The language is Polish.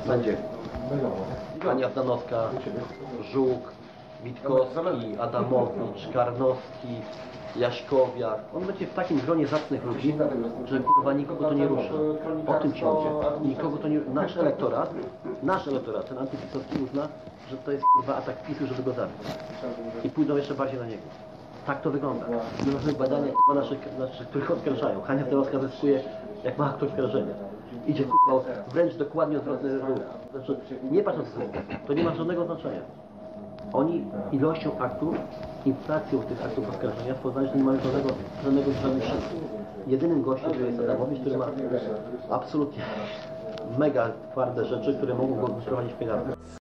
będzie Ania Wdanowska, Żuk, Witkowski, Adamowicz, Karnowski, Jaśkowiak. On będzie w takim gronie zacnych ludzi, że kurwa nikogo to nie rusza. O tym ci mówię. Nikogo to nie... Nasz elektorat, ten antypisowski uzna, że to jest kurwa atak PiS-u, żeby go zabić. I pójdą jeszcze bardziej na niego. Tak to wygląda. Mamy badania kurwa naszych, których oskarżają. Hania Wdanowska zyskuje, jak ma akt oskarżenia. Idzie kurwa wręcz dokładnie odwrotny ruch. Znaczy, nie patrząc to nie ma żadnego znaczenia. Oni ilością aktów, inflacją tych aktów oskarżenia spowodować, że nie mają żadnych szans. Jedynym gościem, który jest Adamowicz, który ma absolutnie mega twarde rzeczy, które mogą go sprowadzić w pieniądze.